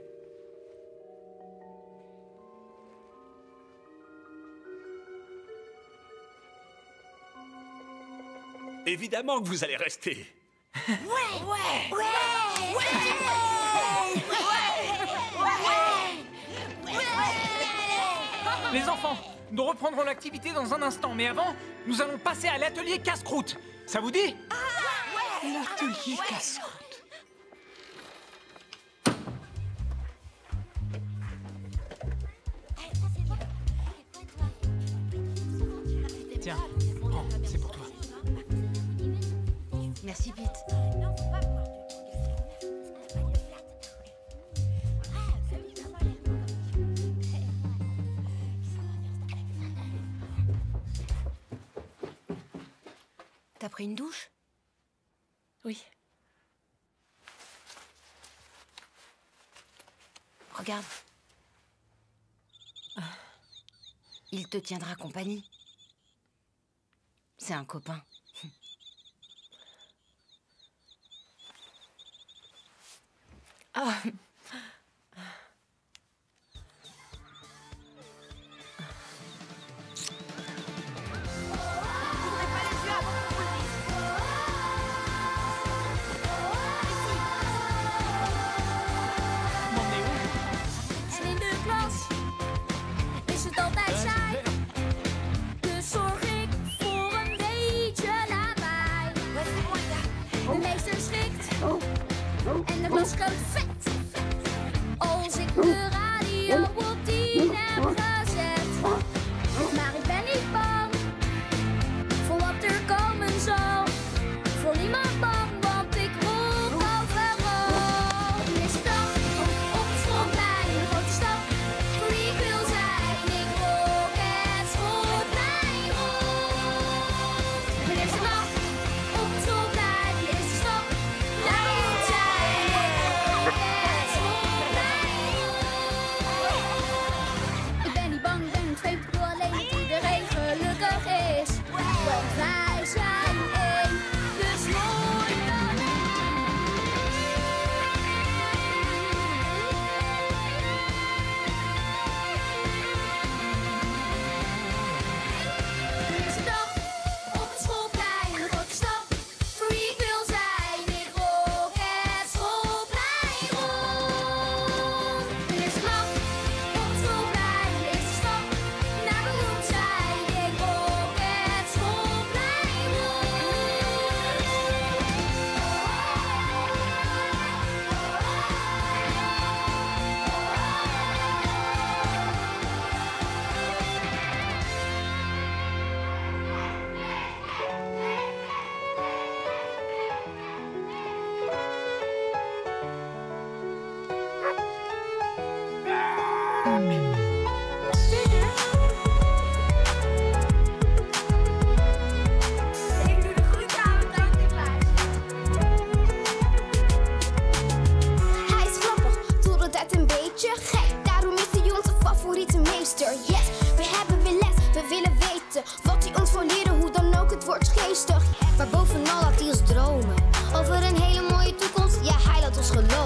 Évidemment que vous allez rester. Les enfants, nous reprendrons l'activité dans un instant, mais avant, nous allons passer à l'atelier casse-croûte. Ça vous dit? L'atelier casse-croûte. Tiens, prends, c'est pour toi. Merci, Pete. T'as pris une douche? Oui. Regarde. Il te tiendra compagnie. C'est un copain. Ah. En in de klas is het altijd saai. Dus zorg ik voor een beetje lawaai. De meester schrikt en de klas kookt vet. Als ik de radio op 10 heb gezet. Maar ik ben niet bang voor wat er komen zal. Voor niemand bang, want ik roep overal. Is het dag op het schoolplein, een grote stap voor wie ik wil zijn. Ik rook het schoolplein rond. Mijn eerste dag op het schoolplein, de eerste stap, daar moet zijn. Ik rook het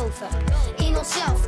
geloven in onszelf.